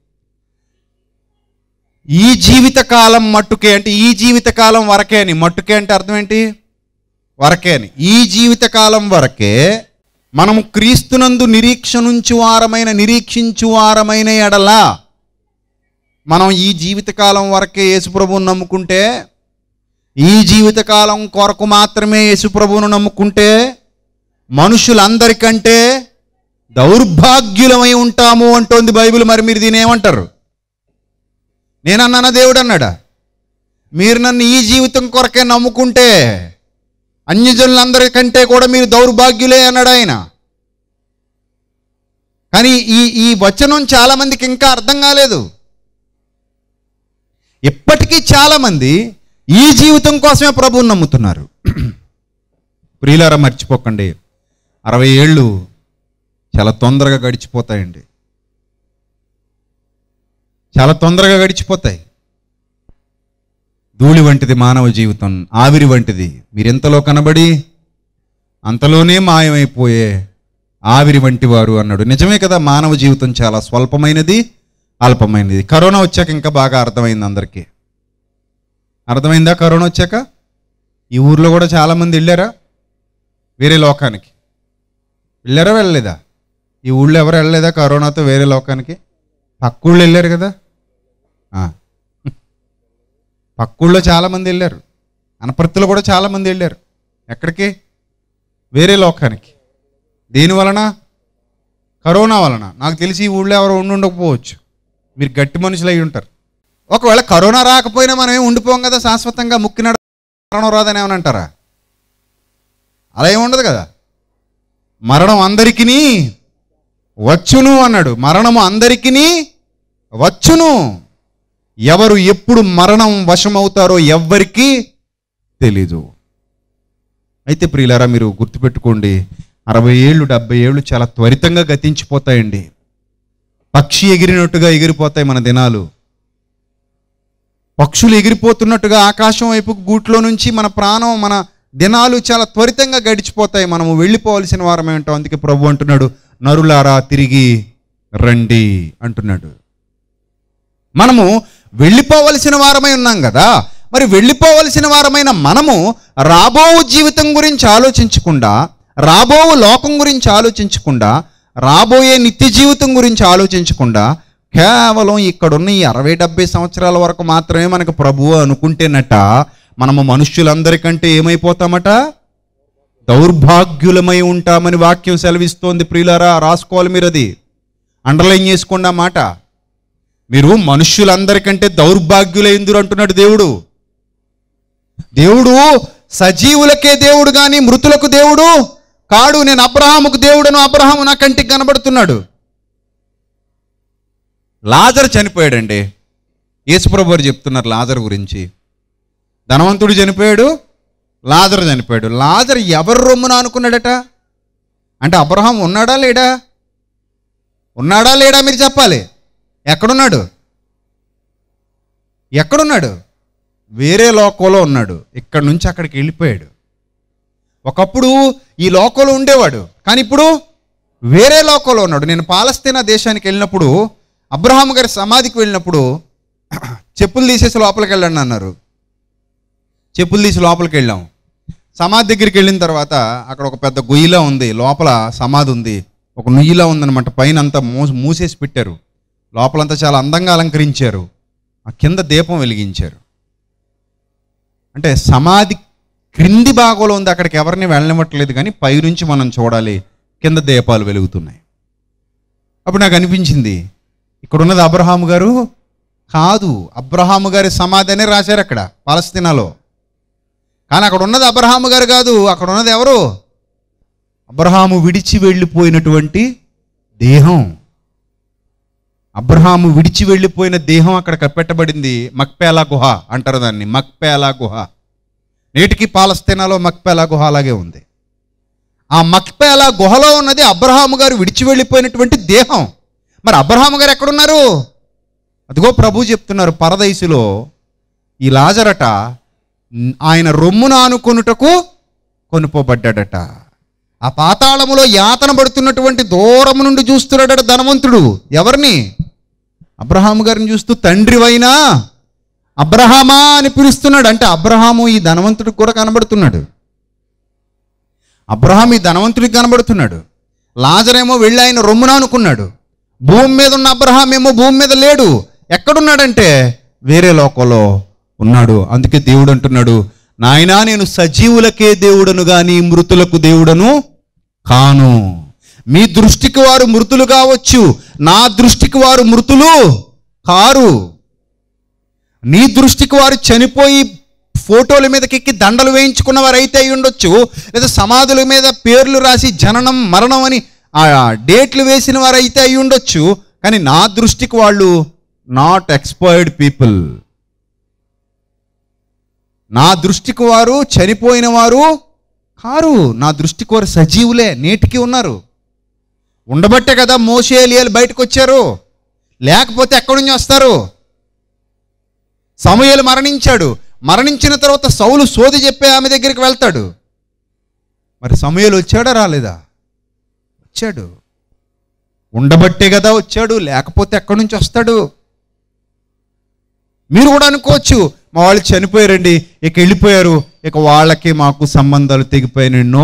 ఈ జీవితకాలం మట్టుకే, అంటే ఈ జీవితకాలం వరకే అని. మట్టుకే అంటే అర్థం ఏంటి? వరకే అని. ఈ జీవితకాలం వరకే మనము క్రీస్తునందు నిరీక్షణుంచు వారమైన నిరీక్షించు వారమైన ఎడలా, మనం ఈ జీవితకాలం వరకే యేసుప్రభువును నమ్ముకుంటే, ఈ జీవితకాలం కొరకు మాత్రమే యేసుప్రభువును నమ్ముకుంటే మనుషులందరికంటే దౌర్భాగ్యులమై ఉంటాము అంటోంది బైబిల్. మరి మీరు దీని ఏమంటారు? నేనన్నానా దేవుడు అన్నాడా? మీరు నన్ను ఈ జీవితం కొరకే నమ్ముకుంటే అన్యజనులందరికంటే కూడా మీరు దౌర్భాగ్యులే అన్నాడు ఆయన. కానీ ఈ ఈ వచనం చాలామందికి ఇంకా అర్థం కాలేదు. ఇప్పటికీ చాలామంది ఈ జీవితం కోసమే ప్రభువుని నమ్ముతున్నారు. ప్రియులారా, మర్చిపోకండి, అరవై ఏళ్ళు చాలా తొందరగా గడిచిపోతాయండి. చాలా తొందరగా గడిచిపోతాయి. ధూళి వంటిది మానవ జీవితం, ఆవిరి వంటిది. మీరెంతలో కనబడి అంతలోనే మాయమైపోయే ఆవిరి వంటి వారు అన్నాడు. నిజమే కదా, మానవ జీవితం చాలా స్వల్పమైనది, అల్పమైనది. కరోనా వచ్చాక ఇంకా బాగా అర్థమైంది అందరికీ. అర్థమైందా? కరోనా వచ్చాక ఈ ఊర్లో కూడా చాలామంది వెళ్ళారా వేరే లోకానికి? వెళ్ళారా వెళ్ళలేదా? ఈ ఊళ్ళో ఎవరు వెళ్ళలేదా కరోనాతో వేరే లోకానికి? పక్కూళ్ళు వెళ్ళారు కదా. పక్కూళ్ళో చాలామంది వెళ్ళారు, అనపర్తిలో కూడా చాలామంది వెళ్ళారు. ఎక్కడికి? వేరే లోకానికి. దేని వలన? కరోనా వలన. నాకు తెలిసి ఈ ఊళ్ళో ఎవరు ఉండి ఉండకపోవచ్చు, మీరు గట్టి మనుషులు అయి ఉంటారు. ఒకవేళ కరోనా రాకపోయినా మనం ఏమి ఉండిపోం కదా శాశ్వతంగా, ముక్కినాడు మరణం రాదని ఏమని అంటారా? అలా ఏమి ఉండదు కదా. మరణం అందరికీ వచ్చును అన్నాడు. మరణము అందరికీ వచ్చును. ఎవరు ఎప్పుడు మరణం వశమవుతారో ఎవ్వరికీ తెలీదు. అయితే ప్రియులారా, మీరు గుర్తుపెట్టుకోండి, అరవై ఏళ్ళు డెబ్బై ఏళ్ళు చాలా త్వరితంగా గతించిపోతాయండి. పక్షి ఎగిరినట్టుగా ఎగిరిపోతాయి మన దినాలు. పక్షులు ఎగిరిపోతున్నట్టుగా ఆకాశం వైపు గూట్లో నుంచి మన ప్రాణం, మన దినాలు చాలా త్వరితంగా గడిచిపోతాయి. మనము వెళ్ళిపోవలసిన వారమే ఉంటాం. అందుకే ప్రభు అంటున్నాడు, నరులారా తిరిగి రండి అంటున్నాడు. మనము వెళ్ళిపోవలసిన వారమై ఉన్నాం కదా. మరి వెళ్ళిపోవలసిన వారమైన మనము రాబో జీవితం గురించి ఆలోచించకుండా, రాబో లోకం గురించి ఆలోచించకుండా, రాబోయే నిత్య జీవితం గురించి ఆలోచించకుండా, కేవలం ఇక్కడున్న ఈ అరవై డెబ్బై సంవత్సరాల వరకు మాత్రమే మనకు ప్రభువు అనుకుంటేనట, మనము మనుష్యులందరికంటే ఏమైపోతామట? దౌర్భాగ్యులమై ఉంటామని వాక్యం సెలవిస్తోంది. ప్రియులారా, రాసుకోవాలి మీరు, అది అండర్లైన్ చేసుకోండి ఆ మాట. మీరు మనుష్యులందరికంటే దౌర్భాగ్యులైందురు అంటున్నాడు దేవుడు. దేవుడు సజీవులకే దేవుడు కానీ మృతులకు దేవుడు కాడు. నేను అబ్రహాముకు దేవుడను, అబ్రహాము నా కంటికి కనబడుతున్నాడు. లాజరు చనిపోయాడండి. యేసుప్రభు వారు చెప్తున్నారు లాజరు గురించి. ధనవంతుడు చనిపోయాడు, లాజరు చనిపోయాడు. లాజరు ఎవరు రొమ్మున అనుకున్నాడట? అంటే అబ్రహాం ఉన్నాడా లేడా? ఉన్నాడా లేడా మీరు చెప్పాలి. ఎక్కడున్నాడు? ఎక్కడున్నాడు? వేరే లోకంలో ఉన్నాడు. ఇక్కడి నుంచి అక్కడికి వెళ్ళిపోయాడు. ఒకప్పుడు ఈ లోకంలో ఉండేవాడు, కానీ ఇప్పుడు వేరే లోకంలో ఉన్నాడు. నేను పాలస్తీనా దేశానికి వెళ్ళినప్పుడు, అబ్రహాం గారి సమాధికి వెళ్ళినప్పుడు చెప్పులు తీసేసి లోపలికి వెళ్ళండి అన్నారు. చెప్పులు తీసి లోపలికి వెళ్ళాం. సమాధి దగ్గరికి వెళ్ళిన తర్వాత అక్కడ ఒక పెద్ద గొయ్యిలా ఉంది, లోపల సమాధి ఉంది, ఒక నుయ్యిలా ఉందన్నమాట. పైన అంతా మూ మూసేసి పెట్టారు, లోపలంతా చాలా అందంగా అలంకరించారు. ఆ కింద దీపం వెలిగించారు. అంటే సమాధి క్రింది భాగంలో ఉంది, అక్కడికి ఎవరిని వెళ్ళనివ్వట్లేదు, కానీ పైనుంచి మనం చూడాలి, కింద దీపాలు వెలుగుతున్నాయి. అప్పుడు నాకు అనిపించింది, ఇక్కడ ఉన్నది అబ్రహాము గారు కాదు. అబ్రహాము గారి సమాధి అనే రాశారు అక్కడ పాలస్తీనాలో, కానీ అక్కడ ఉన్నది అబ్రహాము గారు కాదు. అక్కడ ఉన్నది ఎవరు? అబ్రహాము విడిచి వెళ్ళిపోయినటువంటి దేహం. అబ్రహాము విడిచి వెళ్ళిపోయిన దేహం అక్కడ కప్పెట్టబడింది. మక్పేలా గుహ అంటారు దాన్ని, మక్పేలా గుహ. నేటికి పాలస్తీనాలో మక్పేలా గుహ అలాగే ఉంది. ఆ మక్పేలా గుహలో ఉన్నది అబ్రహాము గారు విడిచి వెళ్ళిపోయినటువంటి దేహం. మరి అబ్రహాము గారు ఎక్కడున్నారు? అదిగో ప్రభు చెప్తున్నారు, పరదైసులో ఈ లాజరట ఆయన రొమ్మున ఆనుకొనుటకు కొనుపోబడ్డాడట. ఆ పాతాళములో యాతన పడుతున్నటువంటి దూరము నుండి చూస్తున్నాడట ధనవంతుడు. ఎవరిని? అబ్రహాము గారిని చూస్తూ, తండ్రివైనా అబ్రహామా అని పిలుస్తున్నాడు. అంటే అబ్రహాము ఈ ధనవంతుడికి కూడా కనబడుతున్నాడు. అబ్రహాం ఈ ధనవంతుడికి కనబడుతున్నాడు. లాజరేమో వెళ్ళి ఆయన రొమ్మున అనుకున్నాడు. భూమి మీద ఉన్న అబ్రహాం ఏమో భూమి మీద లేడు. ఎక్కడున్నాడంటే వేరే లోకంలో ఉన్నాడు. అందుకే దేవుడు అంటున్నాడు, నాయనా నేను సజీవులకే దేవుడను గాని మృతులకు దేవుడను కాను. మీ దృష్టికి వారు మృతులు కావచ్చు, నా దృష్టికి వారు మృతులు కారు. నీ దృష్టికి వారు చనిపోయి ఫోటోల మీదకెక్కి దండలు వేయించుకున్న వారు అయితే అయి ఉండొచ్చు, లేదా సమాధుల మీద పేర్లు రాసి జననం మరణం అని ఆ డేట్లు వేసిన వారు అయితే అయి ఉండొచ్చు. కానీ నా దృష్టికి వాళ్ళు నాట్ ఎక్స్పైర్డ్ పీపుల్. నా దృష్టికి వారు చనిపోయిన వారు కారు. నా దృష్టికి వారు సజీవులే, నేటికి ఉన్నారు. ఉండబట్టే కదా మోషే ఎలీయాలు బయటకు వచ్చారు, లేకపోతే ఎక్కడి నుంచి వస్తారు? సమూయేలు మరణించాడు, మరణించిన తర్వాత సౌలు సోది చెప్పే ఆమె దగ్గరికి వెళ్తాడు. మరి సమూయేలు వచ్చాడా రాలేదా? వచ్చాడు. ఉండబట్టే కదా వచ్చాడు, లేకపోతే ఎక్కడి నుంచి వస్తాడు? మీరు కూడా అనుకోవచ్చు, మా వాళ్ళు చనిపోయారండి, ఇక వెళ్ళిపోయారు, ఇక వాళ్ళకి మాకు సంబంధాలు తెగిపోయాయి. నో,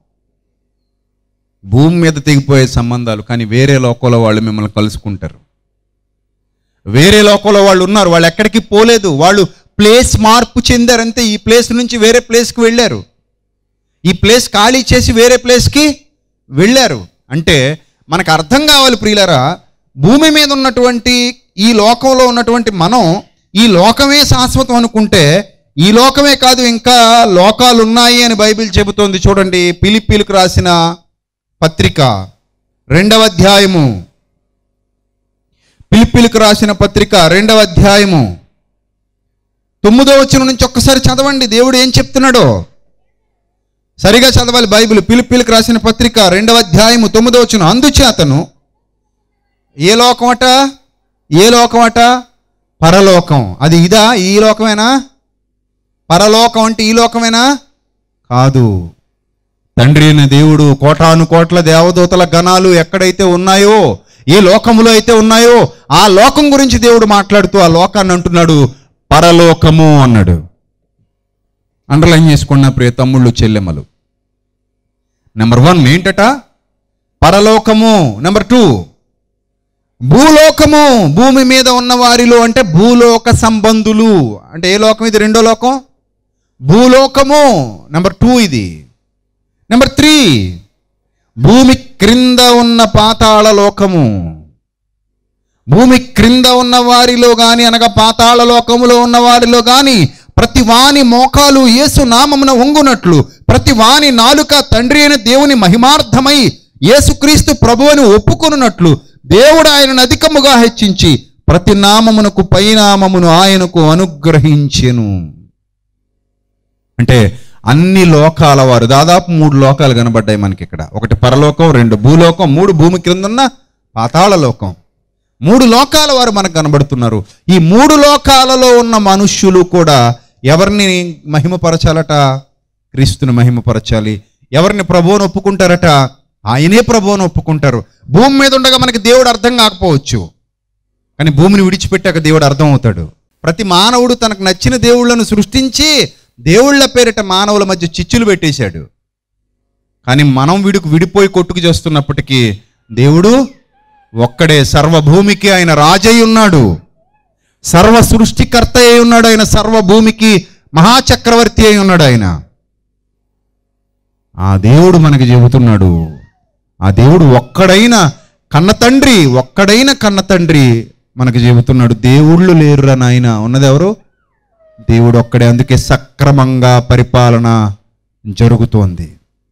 భూమి మీద తెగిపోయే సంబంధాలు, కానీ వేరే లోకంలో వాళ్ళు మిమ్మల్ని కలుసుకుంటారు. వేరే లోకంలో వాళ్ళు ఉన్నారు, వాళ్ళు ఎక్కడికి పోలేదు, వాళ్ళు ప్లేస్ మార్పు చెందారంతే. ఈ ప్లేస్ నుంచి వేరే ప్లేస్కి వెళ్ళారు. ఈ ప్లేస్ ఖాళీ చేసి వేరే ప్లేస్కి వెళ్ళారు. అంటే మనకు అర్థం కావాలి ప్రియులారా, భూమి మీద ఉన్నటువంటి ఈ లోకంలో ఉన్నటువంటి మనం ఈ లోకమే శాశ్వతం అనుకుంటే ఈ లోకమే కాదు ఇంకా లోకాలు ఉన్నాయి అని బైబిల్ చెబుతోంది. చూడండి, ఫిలిప్పీలకు రాసిన పత్రిక రెండవ అధ్యాయము, ఫిలిప్పీలకు రాసిన పత్రిక రెండవ అధ్యాయము తొమ్మిదో వచనం నుంచి ఒక్కసారి చదవండి. దేవుడు ఏం చెప్తున్నాడో సరిగా చదవాలి బైబిల్. ఫిలిప్పీలకు రాసిన పత్రిక రెండవ అధ్యాయము తొమ్మిదో వచనం, అందుచేతను ఏ లోకం అట, ఏ లోకం అట, పరలోకం. అది ఇదా, ఈ లోకమేనా? పరలోకం అంటే ఈ లోకమేనా? కాదు. తండ్రి అయిన దేవుడు కోటాను కోట్ల దేవదూతల గణాలు ఎక్కడైతే ఉన్నాయో, ఏ లోకములో అయితే ఉన్నాయో ఆ లోకం గురించి దేవుడు మాట్లాడుతూ ఆ లోకాన్ని అంటున్నాడు పరలోకము అన్నాడు. అండర్లైన్ చేసుకున్న ప్రియ తమ్ముళ్ళు చెల్లెమ్మలు, నెంబర్ వన్ ఏంటట? పరలోకము. నెంబర్ టూ భూలోకము. భూమి మీద ఉన్న వారిలో అంటే భూలోక సంబంధులు. అంటే ఏ లోకం ఇది? రెండో లోకం భూలోకము. నెంబర్ టూ ఇది. నెంబర్ త్రీ భూమి క్రింద ఉన్న పాతాళ లోకము. భూమి క్రింద ఉన్న వారిలో కానీ అనగా పాతాళ లోకములో ఉన్న వారిలో కానీ ప్రతి వాని మోకాలు యేసు నామమున వంగునట్లు, ప్రతి వాని నాలుక తండ్రి అయిన దేవుని మహిమార్థమై యేసుక్రీస్తు ప్రభువుని ఒప్పుకొనున్నట్లు దేవుడు ఆయనను అధికముగా హెచ్చించి ప్రతి నామమునకు పైనామమును ఆయనకు అనుగ్రహించెను. అంటే అన్ని లోకాల వారు, దాదాపు మూడు లోకాలు కనబడ్డాయి మనకి ఇక్కడ. ఒకటి పరలోకం, రెండు భూలోకం, మూడు భూమి క్రింద ఉన్న పాతాళ లోకం. మూడు లోకాల వారు మనకు కనబడుతున్నారు. ఈ మూడు లోకాలలో ఉన్న మనుష్యులు కూడా ఎవరిని మహిమపరచాలట? క్రీస్తుని మహిమపరచాలి. ఎవరిని ప్రభువును ఒప్పుకుంటారట? ఆయనే ప్రభువును ఒప్పుకుంటారు. భూమి మీద ఉండగా మనకి దేవుడు అర్థం కాకపోవచ్చు, కానీ భూమిని విడిచిపెట్టాక దేవుడు అర్థం అవుతాడు. ప్రతి మానవుడు తనకు నచ్చిన దేవుళ్లను సృష్టించి దేవుళ్ల పేరిట మానవుల మధ్య చిచ్చులు పెట్టేశాడు. కానీ మనం విడుకు విడిపోయి కొట్టుకు చేస్తున్నప్పటికీ దేవుడు ఒక్కడే. సర్వభూమికి ఆయన రాజై ఉన్నాడు, సర్వ సృష్టికర్త అయి ఉన్నాడు. ఆయన సర్వభూమికి మహాచక్రవర్తి అయి ఉన్నాడు. ఆయన ఆ దేవుడు మనకి చెబుతున్నాడు. ఆ దేవుడు ఒక్కడైన కన్న తండ్రి, ఒక్కడైన కన్న తండ్రి మనకు చెబుతున్నాడు, దేవుళ్ళు లేరురా నాయన, ఉన్నది ఎవరు? దేవుడు ఒక్కడే. అందుకే సక్రమంగా పరిపాలన జరుగుతోంది.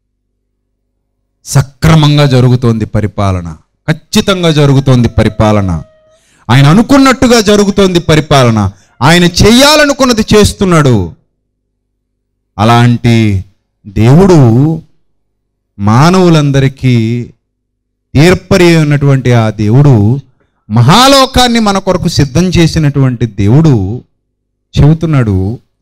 సక్రమంగా జరుగుతోంది పరిపాలన, ఖచ్చితంగా జరుగుతోంది పరిపాలన. ఆయన అనుకున్నట్టుగా జరుగుతోంది పరిపాలన. ఆయన చెయ్యాలనుకున్నది చేస్తున్నాడు. అలాంటి దేవుడు మానవులందరికీ ఏర్పరి ఉన్నటువంటి ఆ దేవుడు, మహాలోకాన్ని మన కొరకు సిద్ధం చేసినటువంటి దేవుడు చెబుతున్నాడు,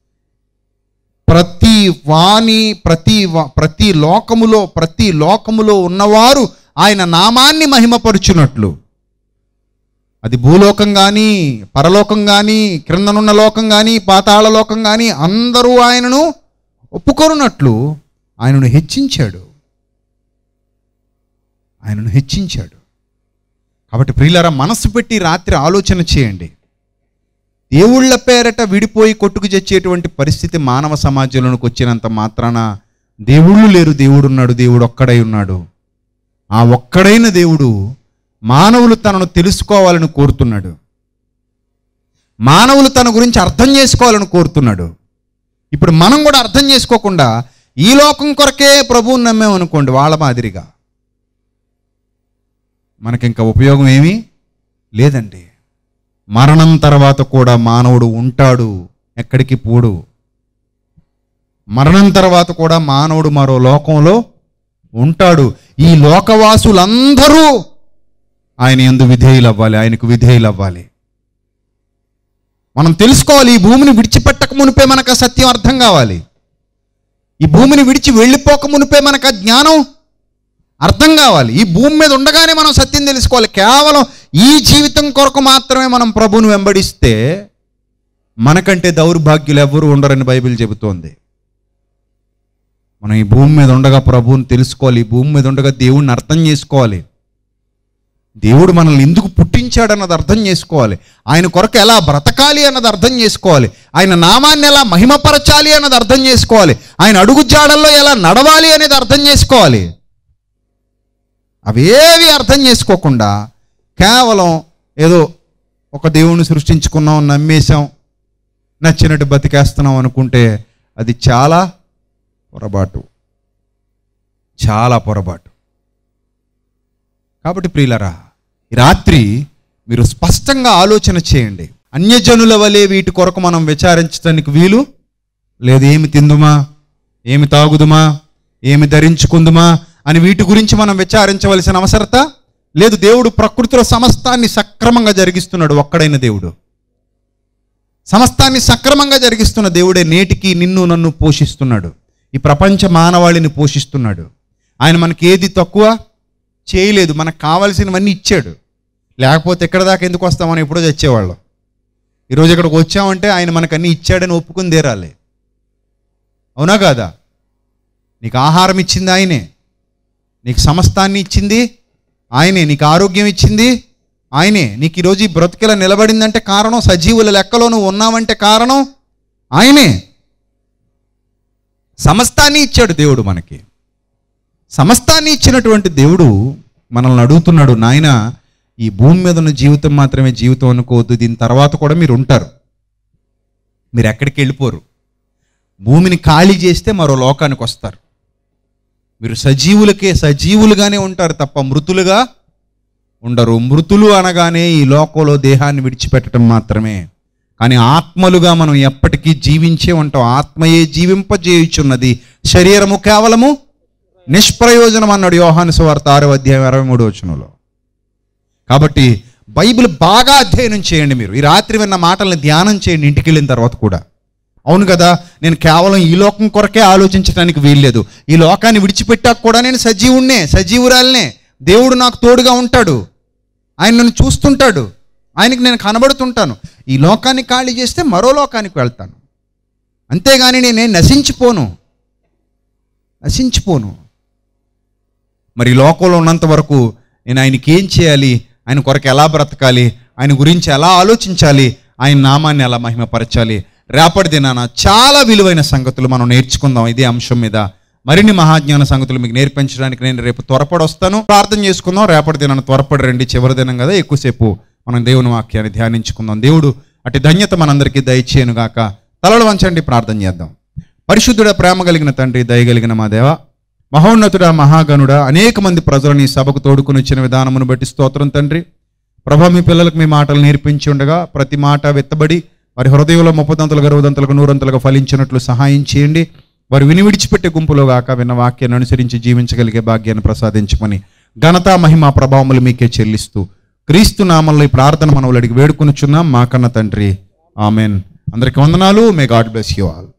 ప్రతి వాణి ప్రతి ప్రతి లోకములో ప్రతి లోకములో ఉన్నవారు ఆయన నామాన్ని మహిమపరుచున్నట్లు. అది భూలోకం కానీ, పరలోకం కానీ, క్రిందనున్న లోకం కానీ, పాతాళ లోకం కానీ అందరూ ఆయనను ఒప్పుకొనున్నట్లు ఆయనను హెచ్చించాడు. ఆయనను హెచ్చించాడు. కాబట్టి ప్రియులారా, మనసు పెట్టి రాత్రి ఆలోచన చేయండి. దేవుళ్ళ పేరట విడిపోయి కొట్టుకు తెచ్చేటువంటి పరిస్థితి మానవ సమాజంలోకి వచ్చినంత మాత్రాన దేవుళ్ళు లేరు, దేవుడు ఉన్నాడు, దేవుడు ఒక్కడై ఉన్నాడు. ఆ ఒక్కడైన దేవుడు మానవులు తనను తెలుసుకోవాలని కోరుతున్నాడు. మానవులు తన గురించి అర్థం చేసుకోవాలని కోరుతున్నాడు. ఇప్పుడు మనం కూడా అర్థం చేసుకోకుండా ఈ లోకం కొరకే ప్రభువుని నమ్మేమనుకోండి, వాళ్ళ మాదిరిగా మనకింక ఉపయోగం ఏమీ లేదండి. మరణం తర్వాత కూడా మానవుడు ఉంటాడు, ఎక్కడికి పోడు. మరణం తర్వాత కూడా మానవుడు మరో లోకంలో ఉంటాడు. ఈ లోకవాసులందరూ ఆయన యందు విధేయులు అవ్వాలి, ఆయనకు విధేయులు అవ్వాలి. మనం తెలుసుకోవాలి, ఈ భూమిని విడిచిపెట్టక మునిపే మనకు ఆ సత్యం అర్థం కావాలి. ఈ భూమిని విడిచి వెళ్ళిపోక మునిపే మనకు ఆ జ్ఞానం అర్థం కావాలి. ఈ భూమి మీద ఉండగానే మనం సత్యం తెలుసుకోవాలి. కేవలం ఈ జీవితం కొరకు మాత్రమే మనం ప్రభువును వెంబడిస్తే మనకంటే దౌర్భాగ్యులు ఎవరు ఉండరని బైబిల్ చెబుతోంది. మనం ఈ భూమి మీద ఉండగా ప్రభువుని తెలుసుకోవాలి, ఈ భూమి మీద ఉండగా దేవుణ్ణి అర్థం చేసుకోవాలి. దేవుడు మనల్ని ఎందుకు పుట్టించాడన్నది అర్థం చేసుకోవాలి. ఆయన కొరకు ఎలా బ్రతకాలి అన్నది అర్థం చేసుకోవాలి. ఆయన నామాన్ని ఎలా మహిమపరచాలి అన్నది అర్థం చేసుకోవాలి. ఆయన అడుగు జాడల్లో ఎలా నడవాలి అనేది అర్థం చేసుకోవాలి. అవేవి అర్థం చేసుకోకుండా కేవలం ఏదో ఒక దేవుణ్ణి సృష్టించుకున్నాం, నమ్మేశాం, నచ్చినట్టు బతికేస్తున్నాం అనుకుంటే అది చాలా పొరపాటు, చాలా పొరపాటు. కాబట్టి ప్రియులరా, ఈ రాత్రి మీరు స్పష్టంగా ఆలోచన చేయండి. అన్యజనుల వలె వీటి కొరకు మనం విచారించడానికి వీలు లేదు. ఏమి తిందుమా, ఏమి తాగుదుమా, ఏమి ధరించుకుందుమా అని వీటి గురించి మనం విచారించవలసిన అవసరత లేదు. దేవుడు ప్రకృతిలో సమస్తాన్ని సక్రమంగా జరిగిస్తున్నాడు. ఒక్కడైన దేవుడు సమస్తాన్ని సక్రమంగా జరిగిస్తున్న దేవుడే నేటికి నిన్ను నన్ను పోషిస్తున్నాడు. ఈ ప్రపంచ మానవాళిని పోషిస్తున్నాడు. ఆయన మనకి ఏది తక్కువ చేయలేదు. మనకు కావాల్సినవన్నీ ఇచ్చాడు. లేకపోతే ఎక్కడ దాకా ఎందుకు వస్తామని ఎప్పుడో తెచ్చేవాళ్ళం. ఈరోజు ఇక్కడికి వచ్చామంటే ఆయన మనకు అన్నీ ఇచ్చాడని ఒప్పుకుని తీరాలి. అవునా కాదా? నీకు ఆహారం ఇచ్చింది ఆయనే, నీకు సమస్తాన్ని ఇచ్చింది ఆయనే, నీకు ఆరోగ్యం ఇచ్చింది ఆయనే, నీకు ఈరోజు ఈ బ్రతుకిలా నిలబడిందంటే కారణం, సజీవుల లెక్కలో నువ్వు ఉన్నావంటే కారణం ఆయనే. సమస్తాన్ని ఇచ్చాడు దేవుడు మనకి. సమస్తాన్ని ఇచ్చినటువంటి దేవుడు మనల్ని అడుగుతున్నాడు, నాయన ఈ భూమి మీద ఉన్న జీవితం మాత్రమే జీవితం అనుకోవద్దు, దీని తర్వాత కూడా మీరు ఉంటారు, మీరు ఎక్కడికి వెళ్ళిపోరు. భూమిని ఖాళీ చేస్తే మరో లోకానికి వస్తారు. మీరు సజీవులకే సజీవులుగానే ఉంటారు తప్ప మృతులుగా ఉండరు. మృతులు అనగానే ఈ లోకంలో దేహాన్ని విడిచిపెట్టడం మాత్రమే, కానీ ఆత్మలుగా మనం ఎప్పటికీ జీవించే ఉంటాం. ఆత్మయే జీవింపజేయుచున్నది, శరీరము కేవలము నిష్ప్రయోజనం అన్నాడు యోహాను సువార్త ఆరో అధ్యాయం అరవై మూడో వచనంలో. కాబట్టి బైబిల్ బాగా అధ్యయనం చేయండి. మీరు ఈ రాత్రి విన్న మాటల్ని ధ్యానం చేయండి ఇంటికి వెళ్ళిన తర్వాత కూడా. అవును కదా, నేను కేవలం ఈ లోకం కొరకే ఆలోచించడానికి వీల్లేదు. ఈ లోకాన్ని విడిచిపెట్టాక కూడా నేను సజీవుణ్ణే, సజీవురాలనే. దేవుడు నాకు తోడుగా ఉంటాడు, ఆయన నన్ను చూస్తుంటాడు, ఆయనకి నేను కనబడుతుంటాను. ఈ లోకాన్ని ఖాళీ చేస్తే మరో లోకానికి వెళ్తాను, అంతేగాని నేనేం నశించిపోను నశించిపోను మరి ఈ లోకంలో ఉన్నంత వరకు నేను ఆయనకి ఏం చేయాలి, ఆయన కొరకు ఎలా బ్రతకాలి, ఆయన గురించి ఎలా ఆలోచించాలి, ఆయన నామాన్ని ఎలా మహిమపరచాలి, రేపటి దినాన చాలా విలువైన సంగతులు మనం నేర్చుకుందాం. ఇదే అంశం మీద మరిన్ని మహాజ్ఞాన సంగతులు మీకు నేర్పించడానికి నేను రేపు త్వరపడి వస్తాను. ప్రార్థన చేసుకుందాం. రేపటి దినాన త్వరపడి రండి, చివరి దినం కదా, ఎక్కువసేపు మనం దేవుని వాక్యాన్ని ధ్యానించుకుందాం. దేవుడు అటు ధన్యత మనందరికీ దయచేయను గాక. తలలు వంచండి, ప్రార్థన చేద్దాం. పరిశుద్ధుడ, ప్రేమ కలిగిన తండ్రి, దయగలిగిన మా దేవ, మహోన్నతుడ, మహాగణుడ, అనేక మంది ప్రజలను ఈ సభకు తోడుకుని వచ్చిన విధానమును బట్టి స్తోత్రం తండ్రి. ప్రభా, మీ పిల్లలకు మీ మాటలు నేర్పించి ఉండగా ప్రతి మాట వెత్తబడి వారి హృదయంలో ముప్పదంతలుగా, అరవదంతలుగా, నూరంతలుగా ఫలించినట్లు సహాయం చేయండి. వారు విని విడిచిపెట్టే గుంపులో గాక విన్న వాక్యాన్ని అనుసరించి జీవించగలిగే భాగ్యాన్ని ప్రసాదించమని ఘనత, మహిమ, ప్రభావములు మీకే చెల్లిస్తూ క్రీస్తు నామంలో ఈ ప్రార్థన మనవులు అడిగి వేడుకొనుచున్నాం మా కన్న తండ్రి, ఆమెన్. అందరికీ వందనాలు. May God bless you all.